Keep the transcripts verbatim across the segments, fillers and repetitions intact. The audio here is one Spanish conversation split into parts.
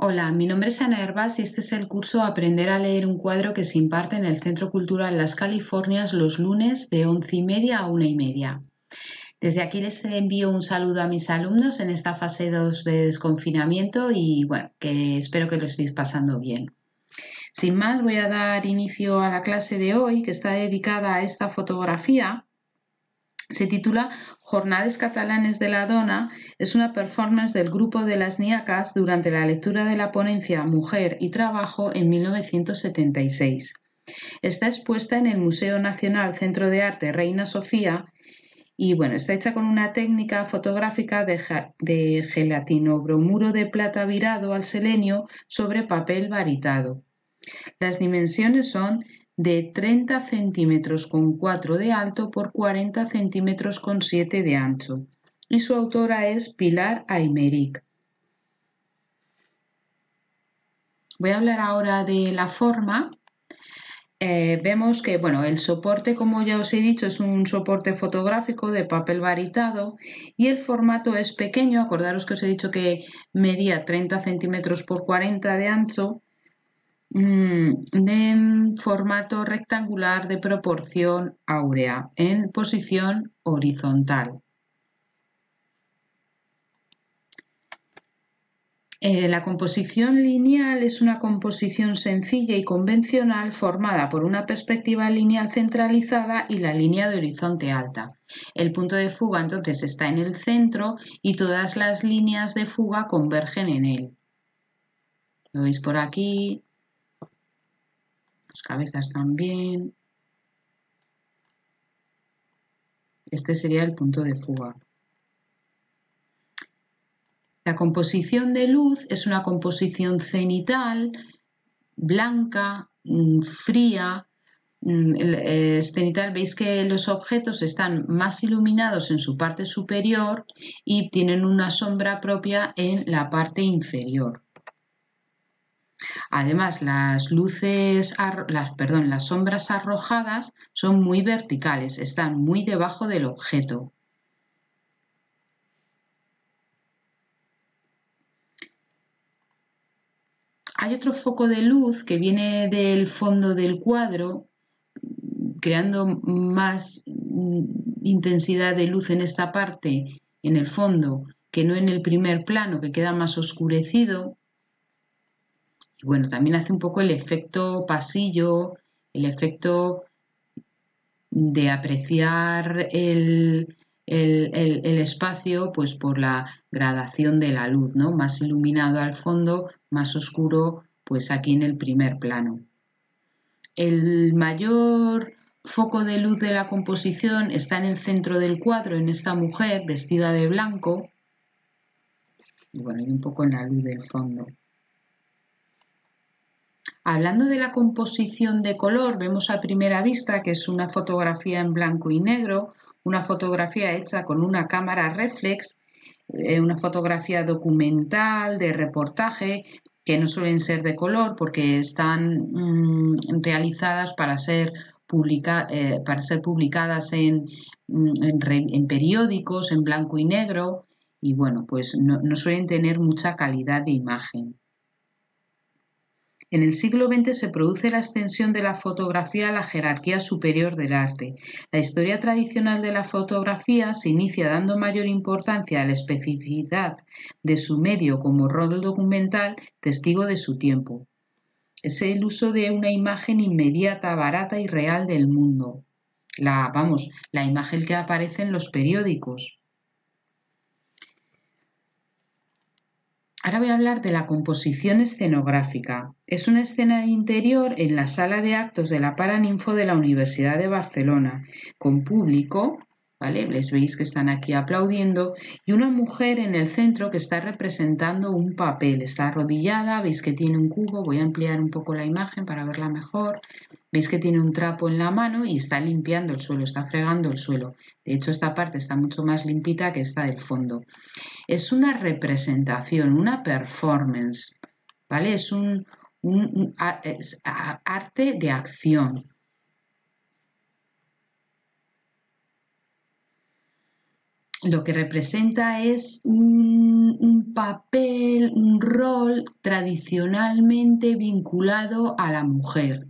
Hola, mi nombre es Ana Hervás y este es el curso Aprender a leer un cuadro que se imparte en el Centro Cultural Las Californias los lunes de once y media a una y media. Desde aquí les envío un saludo a mis alumnos en esta fase dos de desconfinamiento y bueno, que espero que lo estéis pasando bien. Sin más, voy a dar inicio a la clase de hoy, que está dedicada a esta fotografía. Se titula Jornades Catalanes de la Dona. Es una performance del grupo de las Niacas durante la lectura de la ponencia Mujer y Trabajo en mil novecientos setenta y seis. Está expuesta en el Museo Nacional Centro de Arte Reina Sofía y bueno, está hecha con una técnica fotográfica de, de gelatinobromuro de plata virado al selenio sobre papel varitado. Las dimensiones son de treinta centímetros con cuatro de alto por cuarenta centímetros con siete de ancho y su autora es Pilar Aymerich. Voy a hablar ahora de la forma. Eh, vemos que bueno, el soporte, como ya os he dicho, es un soporte fotográfico de papel varitado y el formato es pequeño. Acordaros que os he dicho que medía treinta centímetros por cuarenta de ancho, de formato rectangular de proporción áurea en posición horizontal. Eh, la composición lineal es una composición sencilla y convencional formada por una perspectiva lineal centralizada y la línea de horizonte alta. El punto de fuga entonces está en el centro y todas las líneas de fuga convergen en él. Lo veis por aquí, las cabezas también. Este sería el punto de fuga. La composición de luz es una composición cenital, blanca, fría. El cenital, veis que los objetos están más iluminados en su parte superior y tienen una sombra propia en la parte inferior. Además, las luces, las, perdón, las sombras arrojadas son muy verticales, están muy debajo del objeto. Hay otro foco de luz que viene del fondo del cuadro, creando más intensidad de luz en esta parte, en el fondo, que no en el primer plano, que queda más oscurecido. Y bueno, también hace un poco el efecto pasillo, el efecto de apreciar el, el, el, el espacio pues por la gradación de la luz, ¿no? Más iluminado al fondo, más oscuro pues aquí en el primer plano. El mayor foco de luz de la composición está en el centro del cuadro, en esta mujer vestida de blanco, y bueno, y un poco en la luz del fondo. Hablando de la composición de color, vemos a primera vista que es una fotografía en blanco y negro, una fotografía hecha con una cámara reflex, eh, una fotografía documental, de reportaje, que no suelen ser de color porque están mmm, realizadas para ser, publica, eh, para ser publicadas en, en, en periódicos en blanco y negro y bueno, pues no, no suelen tener mucha calidad de imagen. En el siglo veinte se produce la extensión de la fotografía a la jerarquía superior del arte. La historia tradicional de la fotografía se inicia dando mayor importancia a la especificidad de su medio como rol documental, testigo de su tiempo. Es el uso de una imagen inmediata, barata y real del mundo. La, vamos, la imagen que aparece en los periódicos. Ahora voy a hablar de la composición escenográfica. Es una escena interior en la sala de actos de la Paraninfo de la Universidad de Barcelona, con público, ¿vale? Les veis que están aquí aplaudiendo, y una mujer en el centro que está representando un papel. Está arrodillada, veis que tiene un cubo, voy a ampliar un poco la imagen para verla mejor. Veis que tiene un trapo en la mano y está limpiando el suelo, está fregando el suelo. De hecho, esta parte está mucho más limpita que esta del fondo. Es una representación, una performance, ¿vale? Es un, un, un es arte de acción. lo que representa es un, un papel, un rol tradicionalmente vinculado a la mujer.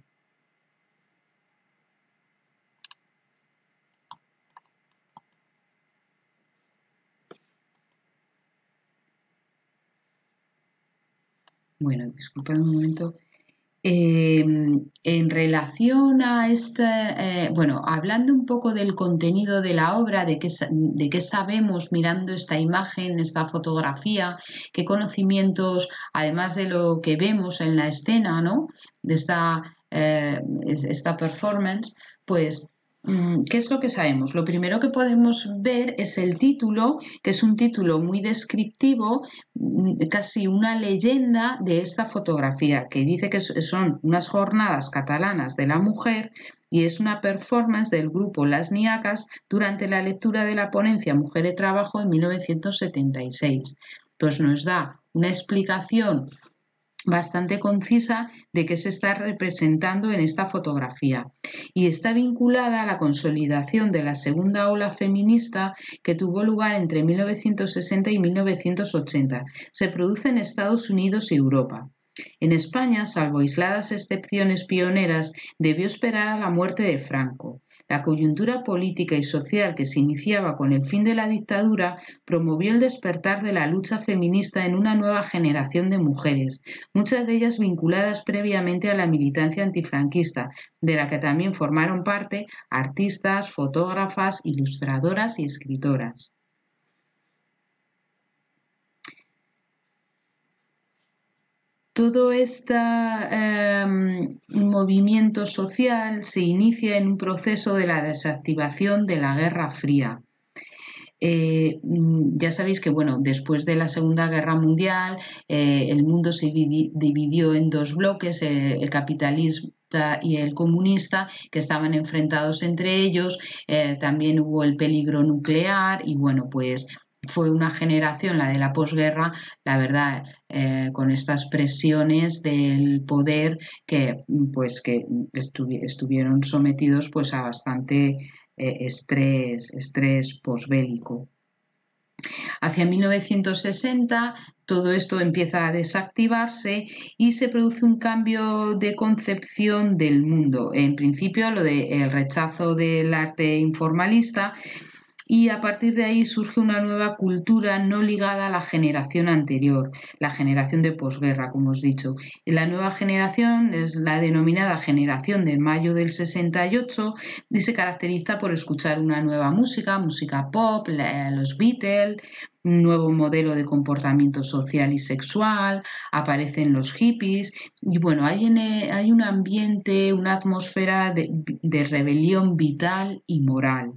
Bueno, disculpad un momento. Eh, en relación a este, eh, bueno, hablando un poco del contenido de la obra, de qué, de qué sabemos mirando esta imagen, esta fotografía, qué conocimientos, además de lo que vemos en la escena, ¿no? De esta, eh, esta performance, pues ¿qué es lo que sabemos? Lo primero que podemos ver es el título, que es un título muy descriptivo, casi una leyenda de esta fotografía, que dice que son unas jornadas catalanas de la mujer y es una performance del grupo Las Niacas durante la lectura de la ponencia Mujer de Trabajo en mil novecientos setenta y seis. Pues nos da una explicación bastante concisa de qué se está representando en esta fotografía y está vinculada a la consolidación de la segunda ola feminista que tuvo lugar entre mil novecientos sesenta y mil novecientos ochenta. Se produce en Estados Unidos y Europa. En España, salvo aisladas excepciones pioneras, debió esperar a la muerte de Franco. La coyuntura política y social que se iniciaba con el fin de la dictadura promovió el despertar de la lucha feminista en una nueva generación de mujeres, muchas de ellas vinculadas previamente a la militancia antifranquista, de la que también formaron parte artistas, fotógrafas, ilustradoras y escritoras. Todo este eh, movimiento social se inicia en un proceso de la desactivación de la Guerra Fría. Eh, ya sabéis que, bueno, después de la Segunda Guerra Mundial, eh, el mundo se dividió en dos bloques, eh, el capitalista y el comunista, que estaban enfrentados entre ellos. Eh, también hubo el peligro nuclear y, bueno, pues fue una generación, la de la posguerra, la verdad, eh, con estas presiones del poder que, pues, que estuvi estuvieron sometidos pues, a bastante eh, estrés, estrés posbélico. Hacia mil novecientos sesenta todo esto empieza a desactivarse y se produce un cambio de concepción del mundo. En principio, lo del rechazo del arte informalista, y a partir de ahí surge una nueva cultura no ligada a la generación anterior, la generación de posguerra, como os he dicho. La nueva generación es la denominada generación de mayo del sesenta y ocho y se caracteriza por escuchar una nueva música, música pop, la, los Beatles, un nuevo modelo de comportamiento social y sexual, aparecen los hippies y bueno, hay, en, hay un ambiente, una atmósfera de, de rebelión vital y moral.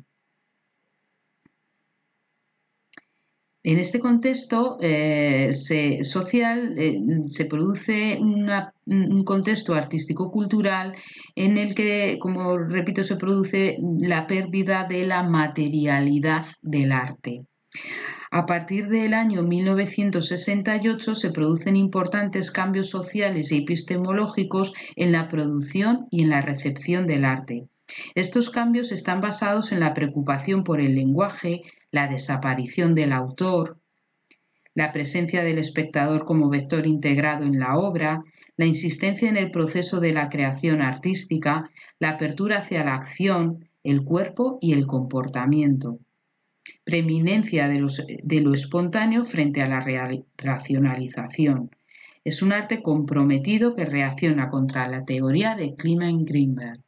En este contexto eh, se, social eh, se produce una, un contexto artístico-cultural en el que, como repito, se produce la pérdida de la materialidad del arte. A partir del año mil novecientos sesenta y ocho se producen importantes cambios sociales y epistemológicos en la producción y en la recepción del arte. Estos cambios están basados en la preocupación por el lenguaje, la desaparición del autor, la presencia del espectador como vector integrado en la obra, la insistencia en el proceso de la creación artística, la apertura hacia la acción, el cuerpo y el comportamiento, preeminencia de, los, de lo espontáneo frente a la real, racionalización. Es un arte comprometido que reacciona contra la teoría de Clement-Greenberg.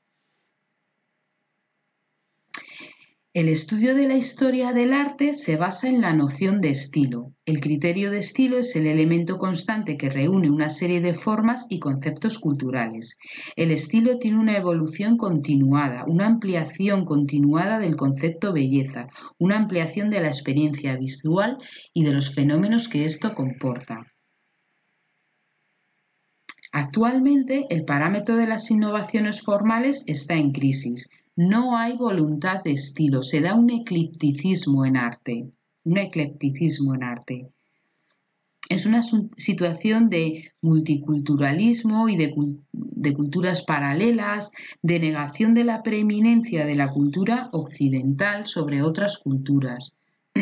El estudio de la historia del arte se basa en la noción de estilo. El criterio de estilo es el elemento constante que reúne una serie de formas y conceptos culturales. El estilo tiene una evolución continuada, una ampliación continuada del concepto belleza, una ampliación de la experiencia visual y de los fenómenos que esto comporta. Actualmente, el parámetro de las innovaciones formales está en crisis. No hay voluntad de estilo, se da un eclecticismo en arte, un eclecticismo en arte. Es una situación de multiculturalismo y de, de culturas paralelas, de negación de la preeminencia de la cultura occidental sobre otras culturas.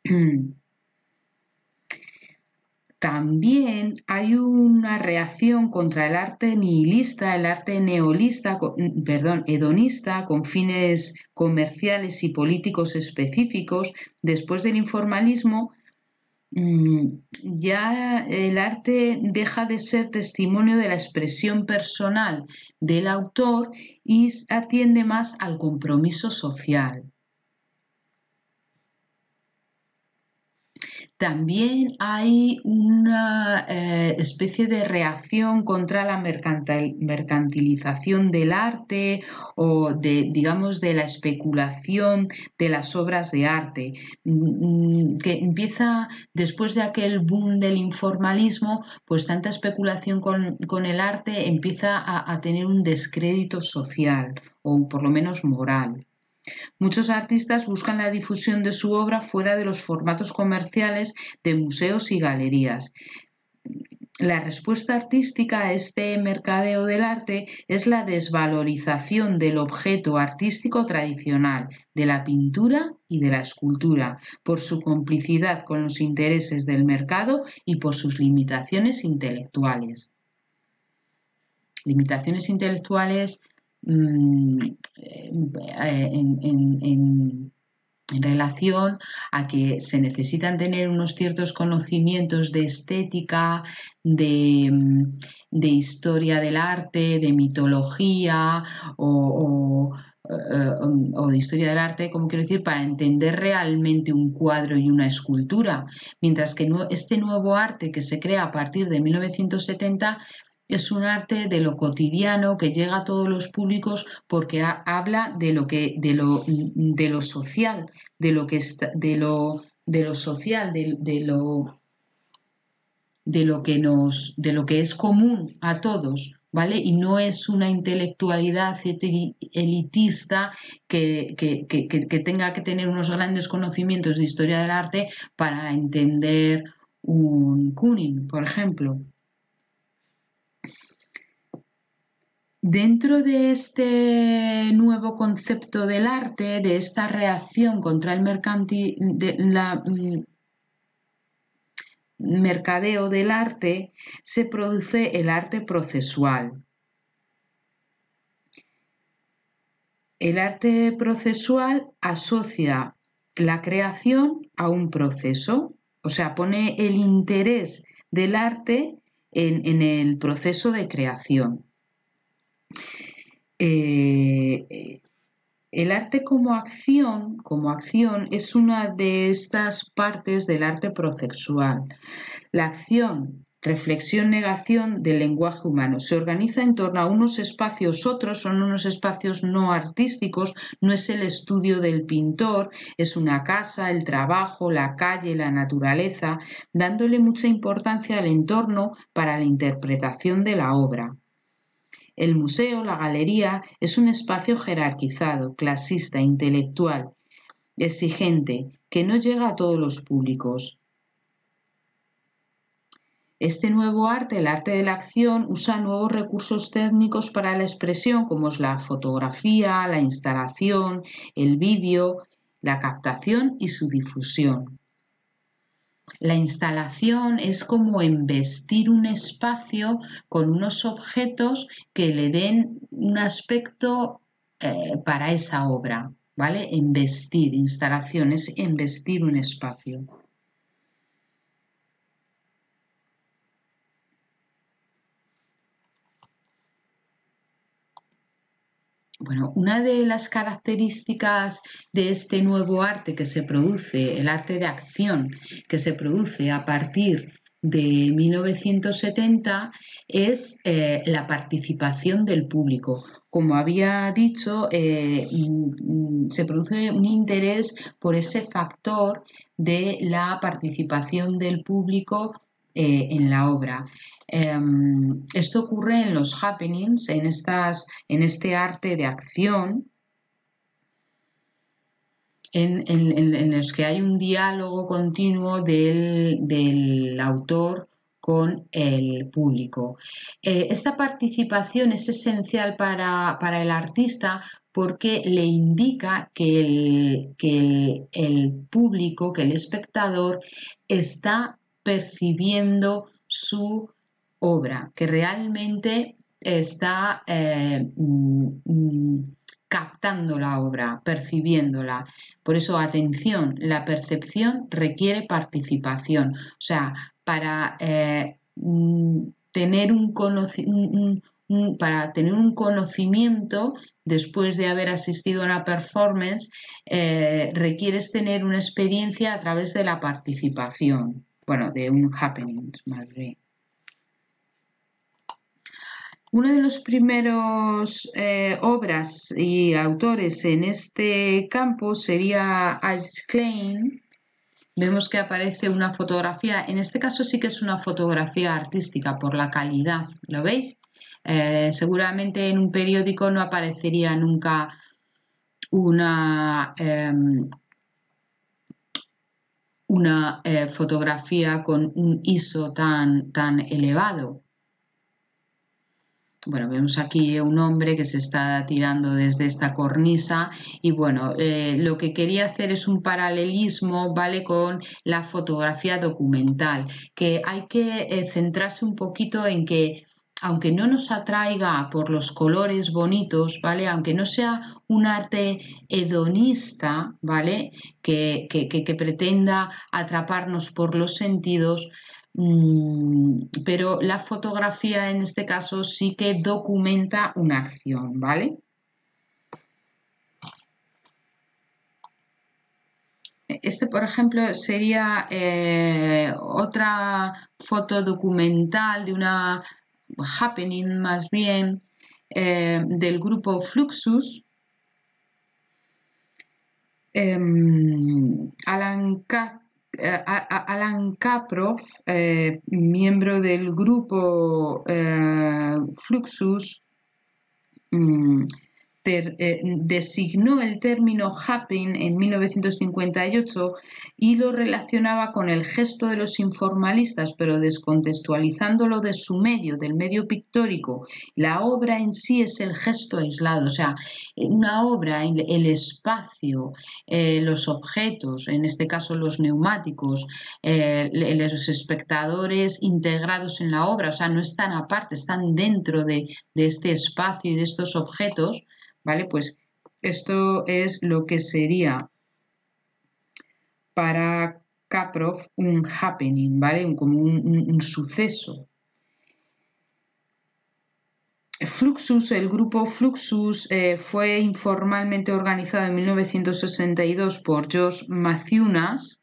También hay una reacción contra el arte nihilista, el arte neolista, perdón, hedonista, con fines comerciales y políticos específicos. Después del informalismo, ya el arte deja de ser testimonio de la expresión personal del autor y atiende más al compromiso social. También hay una eh, especie de reacción contra la mercantil, mercantilización del arte o de, digamos, de la especulación de las obras de arte, que empieza después de aquel boom del informalismo, pues tanta especulación con, con el arte empieza a, a tener un descrédito social o por lo menos moral. Muchos artistas buscan la difusión de su obra fuera de los formatos comerciales de museos y galerías. La respuesta artística a este mercadeo del arte es la desvalorización del objeto artístico tradicional, de la pintura y de la escultura, por su complicidad con los intereses del mercado y por sus limitaciones intelectuales. Limitaciones intelectuales En, en, en, en relación a que se necesitan tener unos ciertos conocimientos de estética, de, de historia del arte, de mitología o, o, o de historia del arte, como quiero decir, para entender realmente un cuadro y una escultura, mientras que este nuevo arte que se crea a partir de mil novecientos setenta es un arte de lo cotidiano que llega a todos los públicos porque ha, habla de lo que de lo, de lo social, de lo que está, de lo de lo social, de, de lo de lo que nos de lo que es común a todos, ¿vale? Y no es una intelectualidad elitista que, que, que, que tenga que tener unos grandes conocimientos de historia del arte para entender un Kooning, por ejemplo. Dentro de este nuevo concepto del arte, de esta reacción contra el mercantil, de la, mm, mercadeo del arte, se produce el arte procesual. El arte procesual asocia la creación a un proceso, o sea, pone el interés del arte en, en el proceso de creación. Eh, el arte como acción, como acción es una de estas partes del arte procesual. La acción, reflexión, negación del lenguaje humano se organiza en torno a unos espacios, otros son unos espacios no artísticos, no es el estudio del pintor, es una casa, el trabajo, la calle, la naturaleza, dándole mucha importancia al entorno para la interpretación de la obra. El museo, la galería, es un espacio jerarquizado, clasista, intelectual, exigente, que no llega a todos los públicos. Este nuevo arte, el arte de la acción, usa nuevos recursos técnicos para la expresión, como es la fotografía, la instalación, el vídeo, la captación y su difusión. La instalación es como embestir un espacio con unos objetos que le den un aspecto eh, para esa obra, ¿vale? Embestir, instalación es embestir un espacio. Bueno, una de las características de este nuevo arte que se produce, el arte de acción que se produce a partir de mil novecientos setenta, es eh, la participación del público. Como había dicho, eh, se produce un interés por ese factor de la participación del público eh, en la obra. Um, esto ocurre en los happenings, en, estas, en este arte de acción, en, en, en los que hay un diálogo continuo del, del autor con el público. Eh, esta participación es esencial para, para el artista porque le indica que el, que el, el público, que el espectador está percibiendo su obra, que realmente está eh, mm, captando la obra, percibiéndola. Por eso, atención, la percepción requiere participación. O sea, para eh, tener un conocimiento, para tener un conocimiento después de haber asistido a una performance, eh, requieres tener una experiencia a través de la participación, bueno, de un happening, más bien. Uno de los primeros eh, obras y autores en este campo sería Yves Klein. Vemos que aparece una fotografía, en este caso sí que es una fotografía artística por la calidad, ¿lo veis? Eh, seguramente en un periódico no aparecería nunca una, eh, una eh, fotografía con un I S O tan, tan elevado. Bueno, vemos aquí un hombre que se está tirando desde esta cornisa y bueno, eh, lo que quería hacer es un paralelismo, ¿vale?, con la fotografía documental, que hay que eh, centrarse un poquito en que aunque no nos atraiga por los colores bonitos, ¿vale?, aunque no sea un arte hedonista, ¿vale?, que, que, que, que pretenda atraparnos por los sentidos, pero la fotografía en este caso sí que documenta una acción, ¿vale? Este, por ejemplo, sería eh, otra foto documental de una happening más bien eh, del grupo Fluxus. Eh, Alan K. Eh, Alan Kaproff, eh, miembro del grupo eh, Fluxus, mm, ter, eh, designó el término happening en mil novecientos cincuenta y ocho y lo relacionaba con el gesto de los informalistas, pero descontextualizándolo de su medio, del medio pictórico. La obra en sí es el gesto aislado, o sea, una obra, el espacio, eh, los objetos, en este caso los neumáticos, eh, los espectadores integrados en la obra, o sea, no están aparte, están dentro de, de este espacio y de estos objetos, ¿vale? Pues esto es lo que sería para Kaproff un happening, ¿vale? Un, como un, un, un suceso. Fluxus, el grupo Fluxus eh, fue informalmente organizado en mil novecientos sesenta y dos por Josh Mathieunas.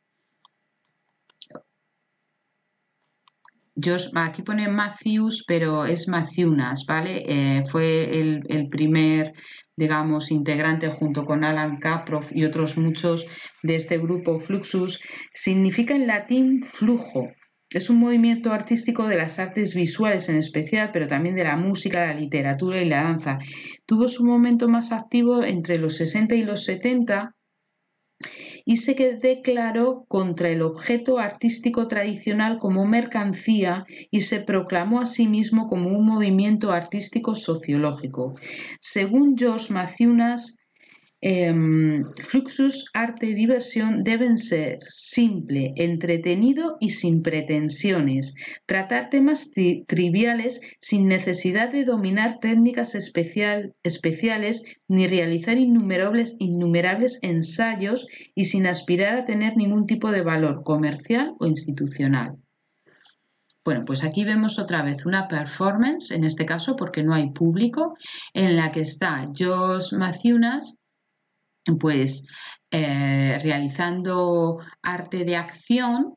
Josh, aquí pone Matthews, pero es Mathieunas, ¿vale? Eh, fue el, el primer, digamos, integrante junto con Alan Kaproff y otros muchos de este grupo Fluxus. Significa en latín flujo. Es un movimiento artístico de las artes visuales en especial, pero también de la música, la literatura y la danza. Tuvo su momento más activo entre los sesenta y los setenta y se declaró contra el objeto artístico tradicional como mercancía y se proclamó a sí mismo como un movimiento artístico sociológico. Según Josh Mathieunas, Eh, Fluxus, arte y diversión deben ser simple, entretenido y sin pretensiones. Tratar temas tri triviales sin necesidad de dominar técnicas especial, especiales ni realizar innumerables, innumerables ensayos y sin aspirar a tener ningún tipo de valor comercial o institucional. Bueno, pues aquí vemos otra vez una performance, en este caso porque no hay público, en la que está Josh Mathieunas pues eh, realizando arte de acción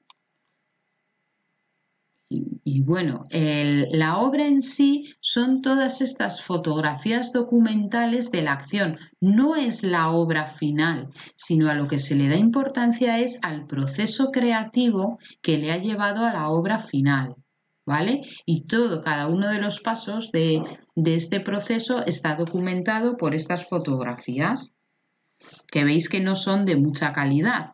y, y bueno, el, la obra en sí son todas estas fotografías documentales de la acción, no es la obra final, sino a lo que se le da importancia es al proceso creativo que le ha llevado a la obra final, ¿vale? Y todo, cada uno de los pasos de, de este proceso está documentado por estas fotografías, que veis que no son de mucha calidad.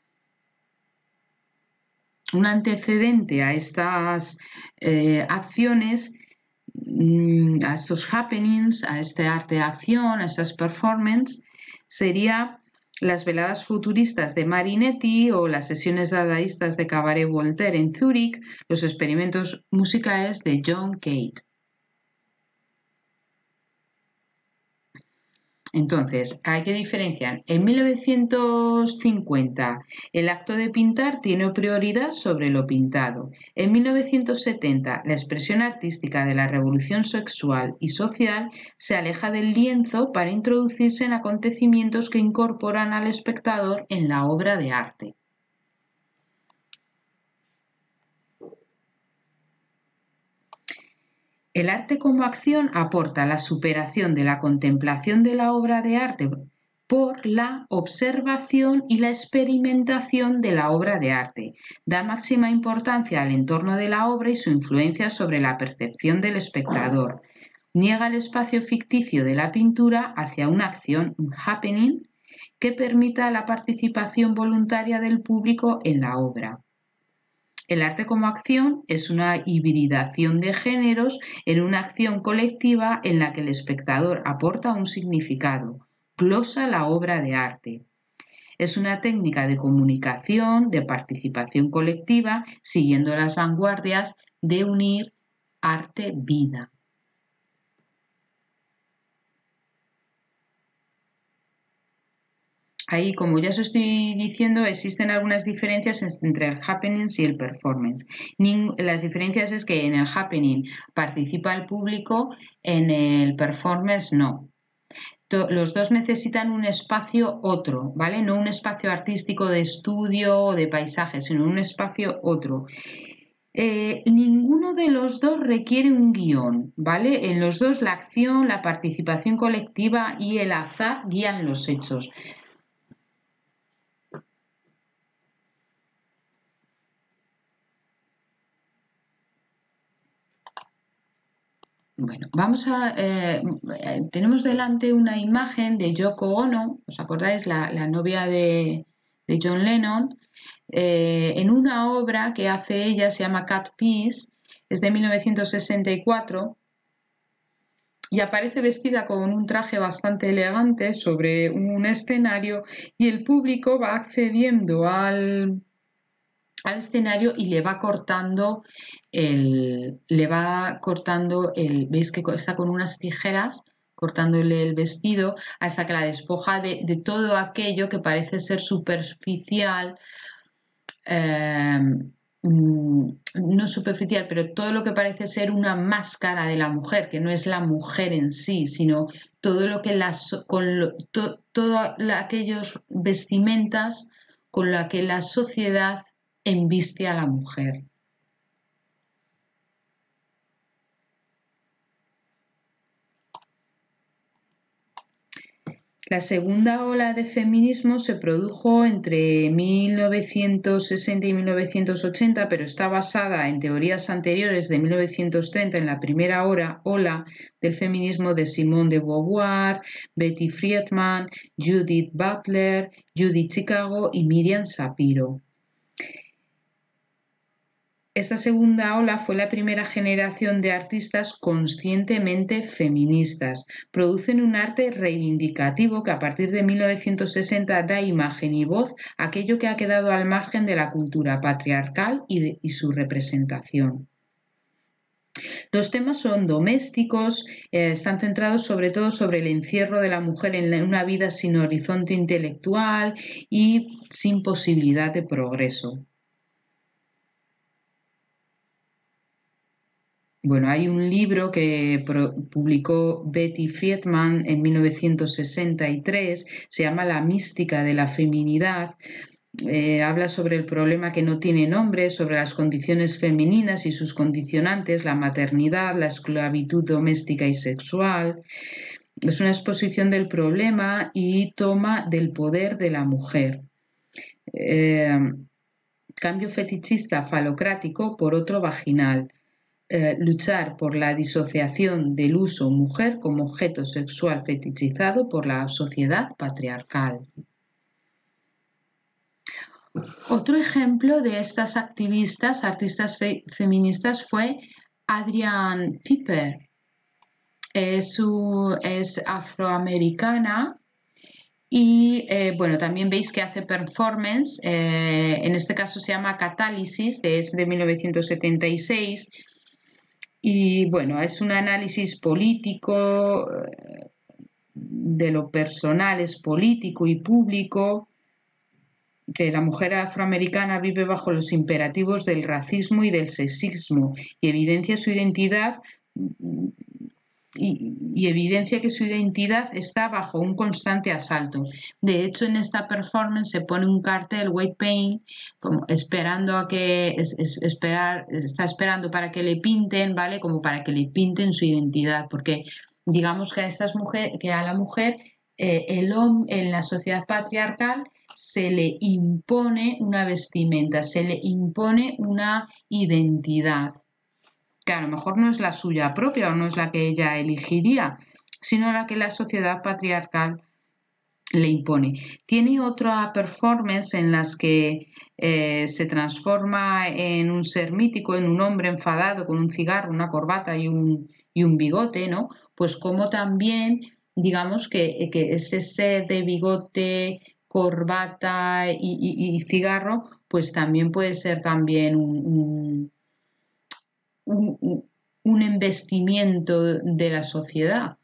Un antecedente a estas eh, acciones, mmm, a estos happenings, a este arte de acción, a estas performances, sería las veladas futuristas de Marinetti o las sesiones dadaístas de Cabaret Voltaire en Zúrich, los experimentos musicales de John Cage. Entonces, hay que diferenciar. En mil novecientos cincuenta, el acto de pintar tiene prioridad sobre lo pintado. En mil novecientos setenta, la expresión artística de la revolución sexual y social se aleja del lienzo para introducirse en acontecimientos que incorporan al espectador en la obra de arte. El arte como acción aporta la superación de la contemplación de la obra de arte por la observación y la experimentación de la obra de arte. Da máxima importancia al entorno de la obra y su influencia sobre la percepción del espectador. Niega el espacio ficticio de la pintura hacia una acción, un happening, que permita la participación voluntaria del público en la obra. El arte como acción es una hibridación de géneros en una acción colectiva en la que el espectador aporta un significado, glosa la obra de arte. Es una técnica de comunicación, de participación colectiva, siguiendo las vanguardias de unir arte-vida. Ahí, como ya os estoy diciendo, existen algunas diferencias entre el happening y el performance. Las diferencias es que en el happening participa el público, en el performance no. Los dos necesitan un espacio otro, ¿vale? No un espacio artístico de estudio o de paisaje, sino un espacio otro. Eh, ninguno de los dos requiere un guión, ¿vale? En los dos la acción, la participación colectiva y el azar guían los hechos. Bueno, vamos a... Eh, tenemos delante una imagen de Yoko Ono, ¿os acordáis? La, la novia de, de John Lennon, eh, en una obra que hace ella, se llama Cat Piece, es de mil novecientos sesenta y cuatro, y aparece vestida con un traje bastante elegante sobre un escenario y el público va accediendo al... al escenario y le va cortando el, le va cortando el, veis que está con unas tijeras cortándole el vestido hasta que la despoja de, de todo aquello que parece ser superficial, eh, no superficial, pero todo lo que parece ser una máscara de la mujer, que no es la mujer en sí, sino todo lo que las, con lo, to, todo aquellos vestimentas con la que la sociedad embiste a la mujer. La segunda ola de feminismo se produjo entre mil novecientos sesenta y mil novecientos ochenta, pero está basada en teorías anteriores de mil novecientos treinta en la primera ola del feminismo de Simone de Beauvoir, Betty Friedman, Judith Butler, Judy Chicago y Miriam Shapiro. Esta segunda ola fue la primera generación de artistas conscientemente feministas. Producen un arte reivindicativo que a partir de mil novecientos sesenta da imagen y voz a aquello que ha quedado al margen de la cultura patriarcal y, de, y su representación. Los temas son domésticos, eh, están centrados sobre todo sobre el encierro de la mujer en una vida sin horizonte intelectual y sin posibilidad de progreso. Bueno, hay un libro que publicó Betty Friedman en mil novecientos sesenta y tres, se llama La mística de la feminidad. Eh, habla sobre el problema que no tiene nombre, sobre las condiciones femeninas y sus condicionantes, la maternidad, la esclavitud doméstica y sexual. Es una exposición del problema y toma del poder de la mujer. Eh, cambio fetichista falocrático por otro vaginal. Eh, luchar por la disociación del uso mujer como objeto sexual fetichizado por la sociedad patriarcal. Otro ejemplo de estas activistas, artistas fe feministas, fue Adrienne Piper. Es, su, es afroamericana y eh, bueno, también veis que hace performance, eh, en este caso se llama Catálisis, es de mil novecientos setenta y seis y bueno, es un análisis político, eh, de lo personal, es político y público, que la mujer afroamericana vive bajo los imperativos del racismo y del sexismo y evidencia su identidad y, y evidencia que su identidad está bajo un constante asalto. De hecho, en esta performance se pone un cartel white paint, como esperando a que es, es, esperar, está esperando para que le pinten, ¿vale? Como para que le pinten su identidad, porque digamos que a estas mujeres, que a la mujer, eh, el hombre en la sociedad patriarcal se le impone una vestimenta, se le impone una identidad, que a lo mejor no es la suya propia o no es la que ella elegiría, sino la que la sociedad patriarcal le impone. Tiene otra performance en las que eh, se transforma en un ser mítico, en un hombre enfadado con un cigarro, una corbata y un, y un bigote, ¿no? Pues como también, digamos que, que ese ser de bigote, corbata y, y, y cigarro, pues también puede ser también un, un Un, un embestimiento de la sociedad.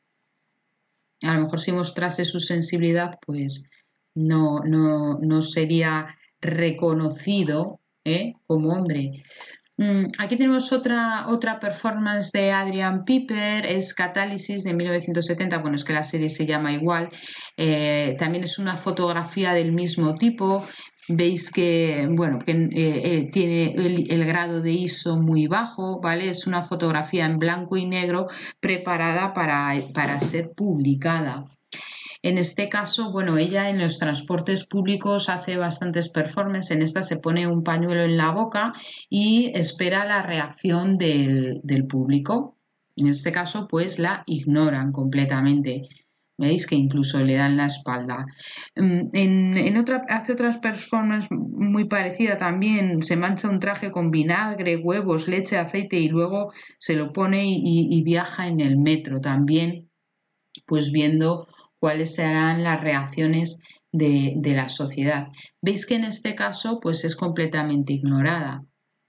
A lo mejor si mostrase su sensibilidad, pues no, no, no sería reconocido, ¿eh? Como hombre. Aquí tenemos otra, otra performance de Adrian Piper, es Catálisis de mil novecientos setenta, bueno, es que la serie se llama igual, eh, también es una fotografía del mismo tipo, veis que, bueno, que eh, eh, tiene el, el grado de I S O muy bajo, ¿vale? Es una fotografía en blanco y negro preparada para, para ser publicada. En este caso, bueno, ella en los transportes públicos hace bastantes performances. En esta se pone un pañuelo en la boca y espera la reacción del, del público. En este caso, pues la ignoran completamente. Veis que incluso le dan la espalda. En, en otra, hace otras performances muy parecidas también. Se mancha un traje con vinagre, huevos, leche, aceite y luego se lo pone y, y viaja en el metro también, pues viendo cuáles serán las reacciones de, de la sociedad. Veis que en este caso pues es completamente ignorada.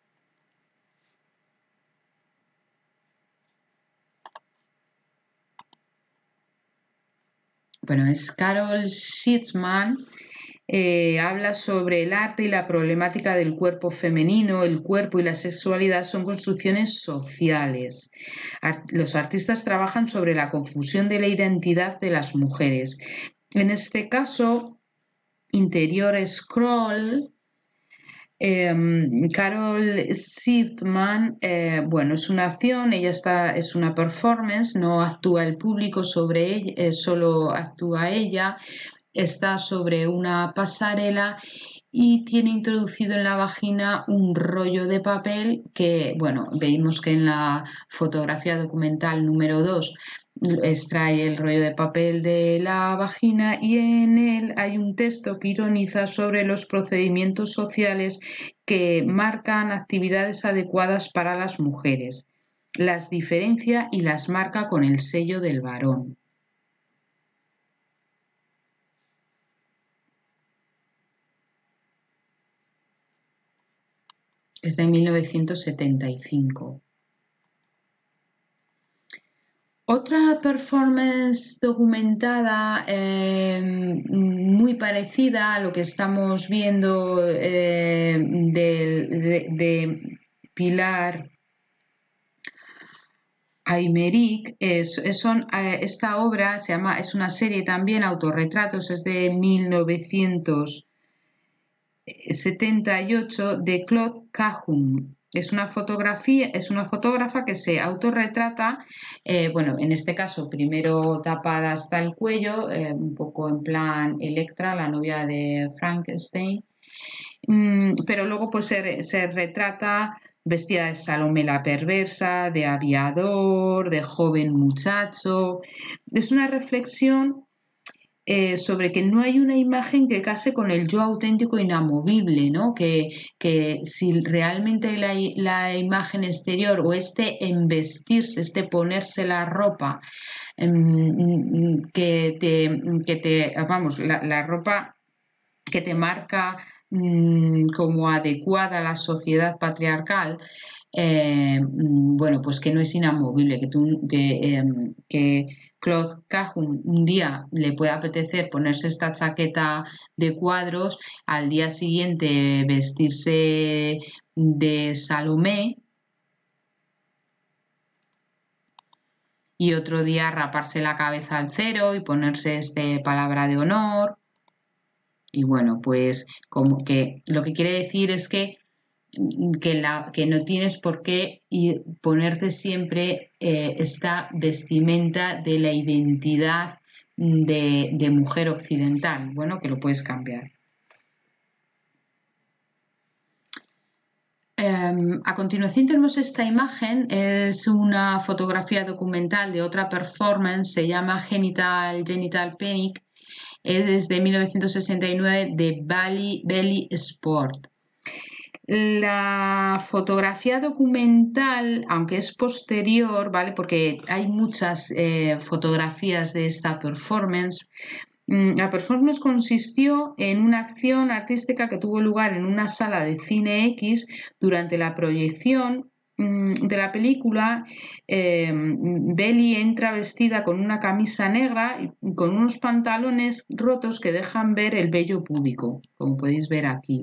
Bueno, es Carol Schitzman. Eh, habla sobre el arte y la problemática del cuerpo femenino. El cuerpo y la sexualidad son construcciones sociales. Art- los artistas trabajan sobre la confusión de la identidad de las mujeres. En este caso, Interior Scroll, eh, Carol Schiffman, eh, bueno, es una acción, ella está, es una performance, no actúa el público sobre ella, eh, solo actúa ella, está sobre una pasarela y tiene introducido en la vagina un rollo de papel que, bueno, vemos que en la fotografía documental número dos extrae el rollo de papel de la vagina y en él hay un texto que ironiza sobre los procedimientos sociales que marcan actividades adecuadas para las mujeres, las diferencia y las marca con el sello del varón. Es de mil novecientos setenta y cinco. Otra performance documentada eh, muy parecida a lo que estamos viendo eh, de, de, de Pilar Aymerich, es, es, son, eh, esta obra se llama, es una serie también, Autorretratos, es de mil novecientos setenta y ocho, de Claude Cahun. Es una fotografía, es una fotógrafa que se autorretrata, eh, bueno, en este caso primero tapada hasta el cuello, eh, un poco en plan Electra, la novia de Frankenstein, mm, pero luego pues se, se retrata vestida de Salomé la perversa, de aviador, de joven muchacho. Es una reflexión eh, sobre que no hay una imagen que case con el yo auténtico inamovible, ¿no? Que, que si realmente la, la imagen exterior o este embestirse, este ponerse la ropa, em, que, te, que te, vamos, la, la ropa que te marca mmm, como adecuada a la sociedad patriarcal, eh, bueno, pues que no es inamovible, que, tú, que, eh, que Claude Cahun un día le puede apetecer ponerse esta chaqueta de cuadros, al día siguiente vestirse de Salomé y otro día raparse la cabeza al cero y ponerse este palabra de honor. Y bueno, pues como que lo que quiere decir es que Que, la, que no tienes por qué ir, ponerte siempre eh, esta vestimenta de la identidad de, de mujer occidental. Bueno, que lo puedes cambiar. Eh, a continuación tenemos esta imagen, es una fotografía documental de otra performance, se llama Genital, Genital Panic, es de mil novecientos sesenta y nueve de Belly, Belly Sport. La fotografía documental, aunque es posterior, ¿vale? Porque hay muchas eh, fotografías de esta performance. La performance consistió en una acción artística que tuvo lugar en una sala de cine X durante la proyección de la película. eh, Belly entra vestida con una camisa negra y con unos pantalones rotos que dejan ver el vello púbico, como podéis ver aquí,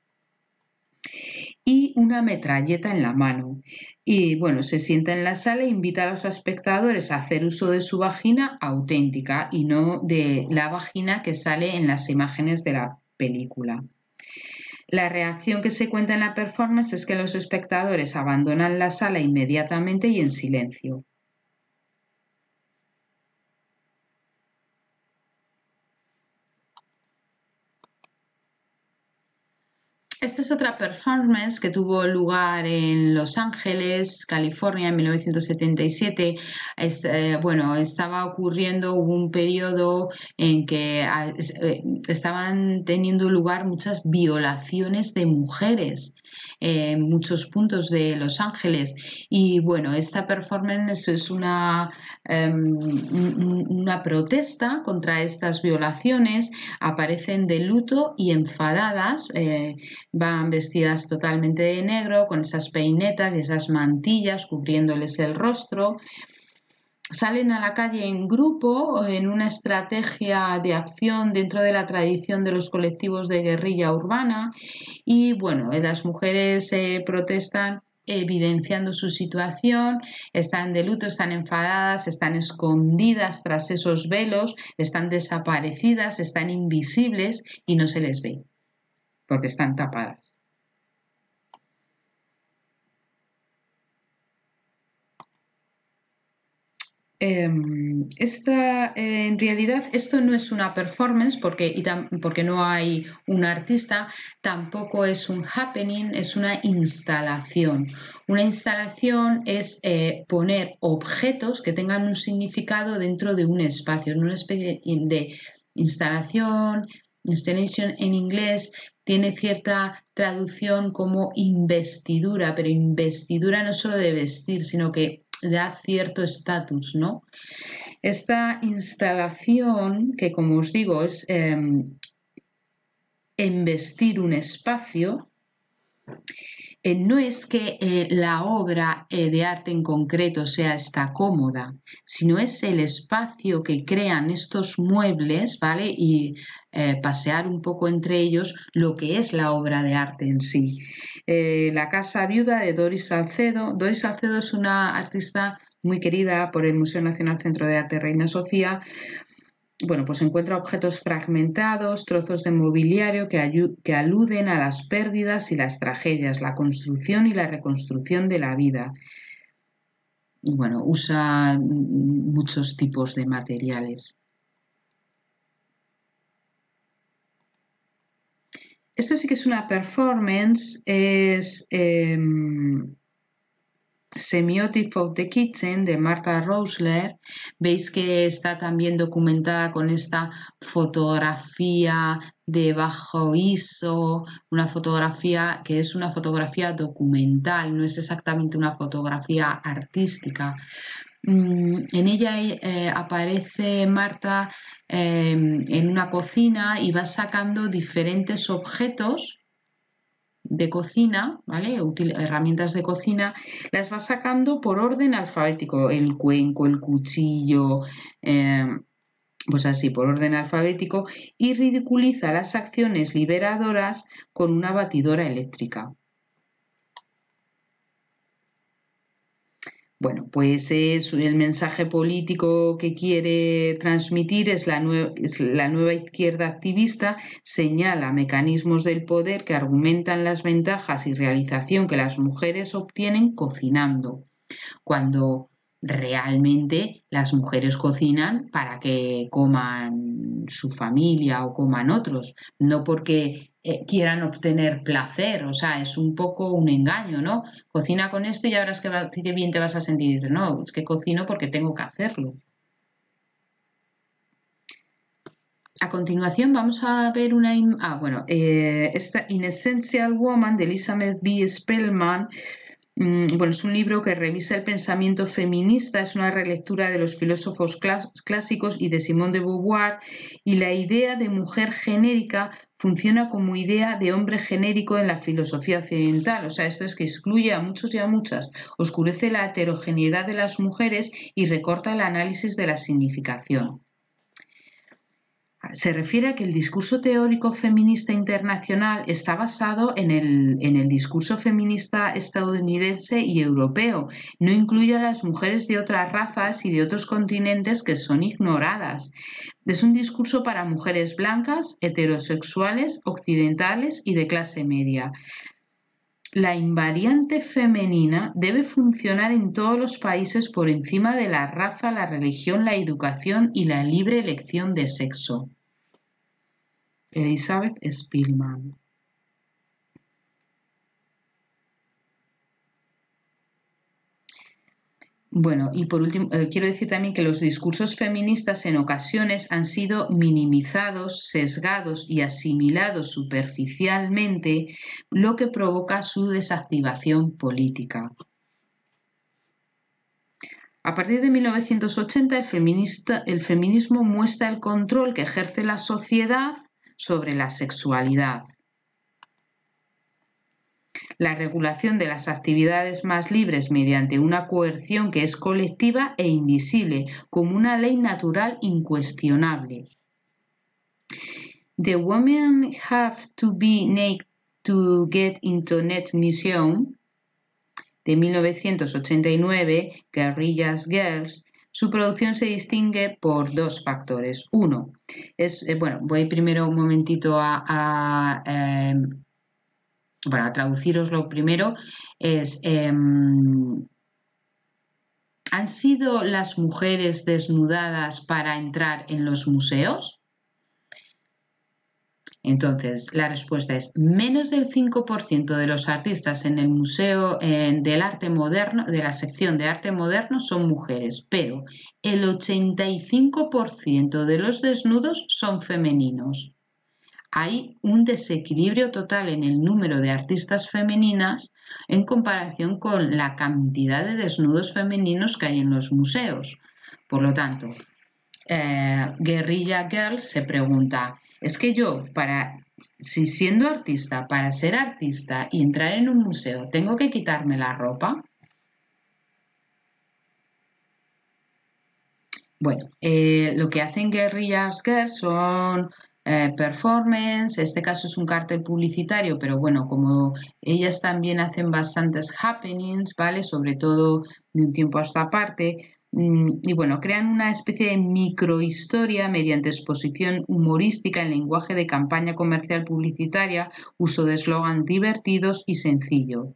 y una metralleta en la mano. Y bueno, se sienta en la sala e invita a los espectadores a hacer uso de su vagina auténtica y no de la vagina que sale en las imágenes de la película. La reacción que se cuenta en la performance es que los espectadores abandonan la sala inmediatamente y en silencio. Esta es otra performance que tuvo lugar en Los Ángeles, California, en mil novecientos setenta y siete. Este, bueno, estaba ocurriendo, hubo un periodo en que eh, estaban teniendo lugar muchas violaciones de mujeres en muchos puntos de Los Ángeles. Y bueno, esta performance es una, um, una protesta contra estas violaciones. Aparecen de luto y enfadadas. Eh, Van vestidas totalmente de negro, con esas peinetas y esas mantillas cubriéndoles el rostro. Salen a la calle en grupo, en una estrategia de acción dentro de la tradición de los colectivos de guerrilla urbana. Y bueno, las mujeres eh, protestan evidenciando su situación, están de luto, están enfadadas, están escondidas tras esos velos, están desaparecidas, están invisibles y no se les ve, porque están tapadas. Eh, esta, eh, en realidad esto no es una performance porque, y tam, porque no hay un artista, tampoco es un happening, es una instalación. Una instalación es eh, poner objetos que tengan un significado dentro de un espacio, en una especie de instalación. Installation en inglés tiene cierta traducción como investidura, pero investidura no solo de vestir, sino que da cierto estatus, ¿no? Esta instalación, que como os digo es eh, embestir un espacio, eh, no es que eh, la obra eh, de arte en concreto sea esta cómoda, sino es el espacio que crean estos muebles, ¿vale? Y eh, pasear un poco entre ellos lo que es la obra de arte en sí. Eh, la Casa Viuda de Doris Salcedo. Doris Salcedo es una artista muy querida por el Museo Nacional Centro de Arte Reina Sofía. Bueno, pues encuentra objetos fragmentados, trozos de mobiliario que, que aluden a las pérdidas y las tragedias, la construcción y la reconstrucción de la vida. Y bueno, usa muchos tipos de materiales. Esto sí que es una performance, es... Eh, Semiotics of the Kitchen de Martha Rosler. Veis que está también documentada con esta fotografía de bajo I S O, una fotografía que es una fotografía documental, no es exactamente una fotografía artística. En ella eh, aparece Marta eh, en una cocina y va sacando diferentes objetos de cocina, ¿vale? Util herramientas de cocina, las va sacando por orden alfabético, el cuenco, el cuchillo, eh, pues así, por orden alfabético, y ridiculiza las acciones liberadoras con una batidora eléctrica. Bueno, pues es el mensaje político que quiere transmitir es la, nue es la nueva izquierda activista, señala mecanismos del poder que argumentan las ventajas y realización que las mujeres obtienen cocinando, cuando realmente las mujeres cocinan para que coman su familia o coman otros, no porque eh, quieran obtener placer, o sea, es un poco un engaño, ¿no? Cocina con esto y ya verás que, va, que bien te vas a sentir. Y dices, no, es que cocino porque tengo que hacerlo. A continuación vamos a ver una... Ah, bueno, eh, esta In Essential Woman de Elizabeth B. Spellman. Bueno, es un libro que revisa el pensamiento feminista, es una relectura de los filósofos clásicos y de Simone de Beauvoir, y la idea de mujer genérica funciona como idea de hombre genérico en la filosofía occidental. O sea, esto es que excluye a muchos y a muchas, oscurece la heterogeneidad de las mujeres y recorta el análisis de la significación. Se refiere a que el discurso teórico feminista internacional está basado en el, en el discurso feminista estadounidense y europeo. No incluye a las mujeres de otras razas y de otros continentes que son ignoradas. Es un discurso para mujeres blancas, heterosexuales, occidentales y de clase media. La invariante femenina debe funcionar en todos los países por encima de la raza, la religión, la educación y la libre elección de sexo. Elizabeth Spellman. Bueno, y por último, eh, quiero decir también que los discursos feministas en ocasiones han sido minimizados, sesgados y asimilados superficialmente, lo que provoca su desactivación política. A partir de mil novecientos ochenta, el, feminista, el feminismo muestra el control que ejerce la sociedad sobre la sexualidad. La regulación de las actividades más libres mediante una coerción que es colectiva e invisible, como una ley natural incuestionable. The women have to be naked to get into Net Museum, de mil novecientos ochenta y nueve, Guerrillas Girls. Su producción se distingue por dos factores. Uno, es, eh, bueno, voy primero un momentito a... a eh, Para traduciroslo primero, es, eh, ¿han sido las mujeres desnudadas para entrar en los museos? Entonces, la respuesta es menos del cinco por ciento de los artistas en el Museo eh, del Arte Moderno, de la sección de Arte Moderno, son mujeres, pero el ochenta y cinco por ciento de los desnudos son femeninos. Hay un desequilibrio total en el número de artistas femeninas en comparación con la cantidad de desnudos femeninos que hay en los museos. Por lo tanto, eh, Guerrilla Girl se pregunta, ¿es que yo, para, si siendo artista, para ser artista y entrar en un museo, tengo que quitarme la ropa? Bueno, eh, lo que hacen Guerrillas Girl son eh, performance, este caso es un cartel publicitario, pero bueno, como ellas también hacen bastantes happenings, ¿vale? Sobre todo de un tiempo a esta parte, mm, y bueno, crean una especie de microhistoria mediante exposición humorística en lenguaje de campaña comercial publicitaria, uso de eslogan divertidos y sencillo.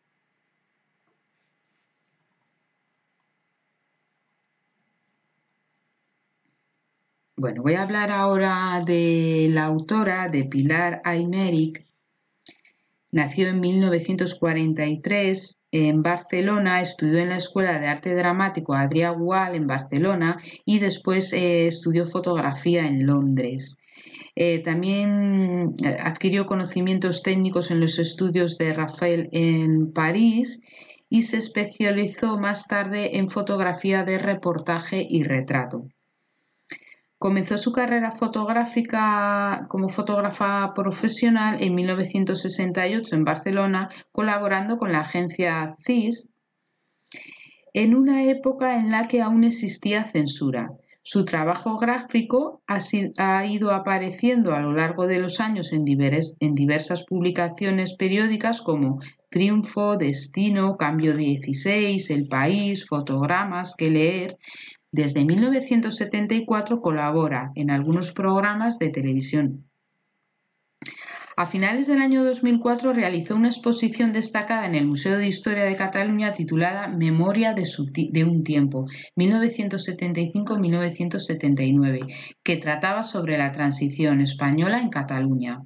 Bueno, voy a hablar ahora de la autora, de Pilar Aymerich. Nació en mil novecientos cuarenta y tres en Barcelona, estudió en la Escuela de Arte Dramático Adrià Gual en Barcelona y después eh, estudió fotografía en Londres. Eh, también adquirió conocimientos técnicos en los estudios de Rafael en París y se especializó más tarde en fotografía de reportaje y retrato. Comenzó su carrera fotográfica como fotógrafa profesional en mil novecientos sesenta y ocho en Barcelona, colaborando con la agencia C I S en una época en la que aún existía censura. Su trabajo gráfico ha, ha ido apareciendo a lo largo de los años en, divers, en diversas publicaciones periódicas como Triunfo, Destino, Cambio dieciséis, El País, Fotogramas, Que Leer. Desde mil novecientos setenta y cuatro colabora en algunos programas de televisión. A finales del año dos mil cuatro realizó una exposición destacada en el Museo de Historia de Cataluña titulada Memoria de, su, de un tiempo, mil novecientos setenta y cinco a mil novecientos setenta y nueve, que trataba sobre la transición española en Cataluña.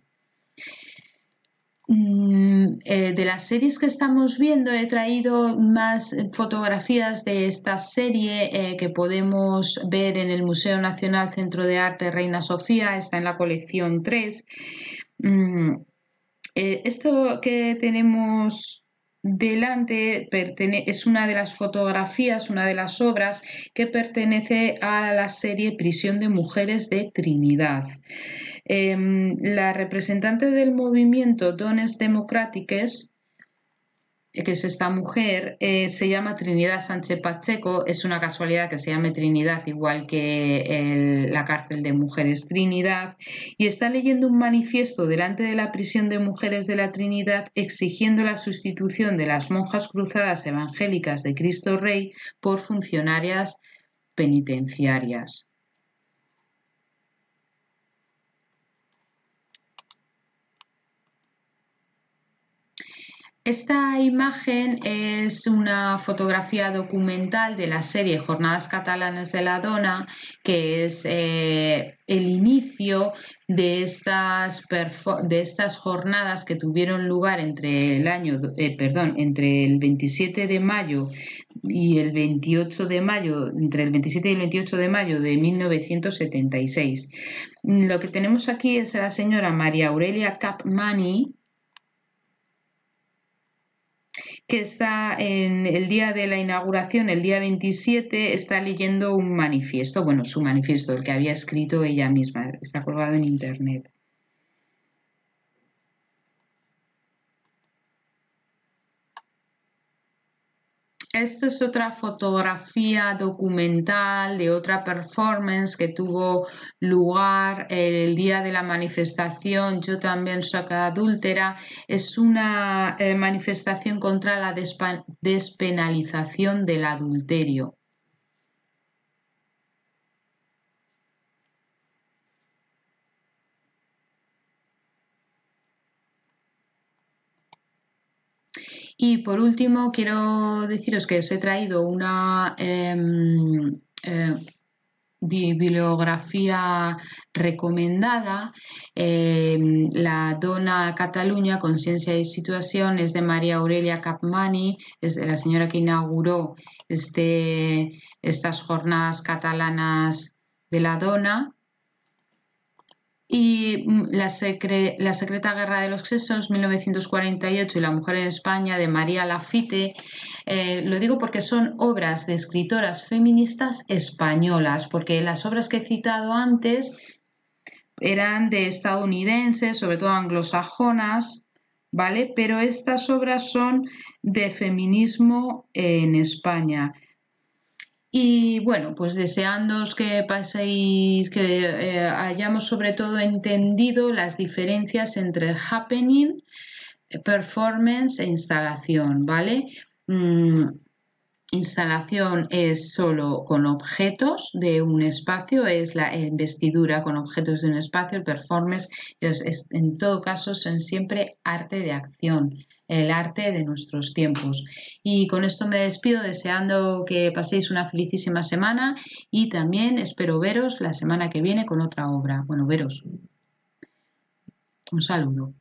De las series que estamos viendo he traído más fotografías de esta serie eh, que podemos ver en el Museo Nacional Centro de Arte Reina Sofía, está en la colección tres. Mm, eh, esto que tenemos delante es una de las fotografías, una de las obras que pertenece a la serie Prisión de Mujeres de Trinidad. Eh, la representante del movimiento Dones Democràtiques, que es esta mujer, eh, se llama Trinidad Sánchez Pacheco. Es una casualidad que se llame Trinidad, igual que el, la cárcel de mujeres Trinidad, y está leyendo un manifiesto delante de la prisión de mujeres de la Trinidad exigiendo la sustitución de las monjas cruzadas evangélicas de Cristo Rey por funcionarias penitenciarias. Esta imagen es una fotografía documental de la serie Jornadas Catalanes de la Dona, que es eh, el inicio de estas, de estas jornadas que tuvieron lugar entre el año, eh, perdón, entre el veintisiete de mayo y el veintiocho de mayo, entre el veintisiete y el veintiocho de mayo de mil novecientos setenta y seis. Lo que tenemos aquí es a la señora María Aurelia Capmany, que está en el día de la inauguración, el día veintisiete, está leyendo un manifiesto, bueno, su manifiesto, el que había escrito ella misma, está colgado en internet. Esta es otra fotografía documental de otra performance que tuvo lugar el día de la manifestación Yo también soy adúltera. Es una eh, manifestación contra la despenalización del adulterio. Y por último, quiero deciros que os he traído una eh, eh, bibliografía recomendada. Eh, la Dona Catalunya, Consciencia y Situación, es de María Aurelia Capmany, es de la señora que inauguró este, estas jornadas catalanas de la Dona. Y la, secre, la secreta guerra de los sexos, mil novecientos cuarenta y ocho, y La mujer en España, de María Lafitte. Eh, lo digo porque son obras de escritoras feministas españolas, porque las obras que he citado antes eran de estadounidenses, sobre todo anglosajonas, ¿vale? Pero estas obras son de feminismo en España. Y bueno, pues deseándoos que paséis, que eh, hayamos sobre todo entendido las diferencias entre happening, performance e instalación, ¿vale? Mm, instalación es solo con objetos de un espacio, es la investidura con objetos de un espacio. El performance es, es, en todo caso son siempre arte de acción, el arte de nuestros tiempos. Y con esto me despido deseando que paséis una felicísima semana y también espero veros la semana que viene con otra obra. Bueno, veros. Un saludo.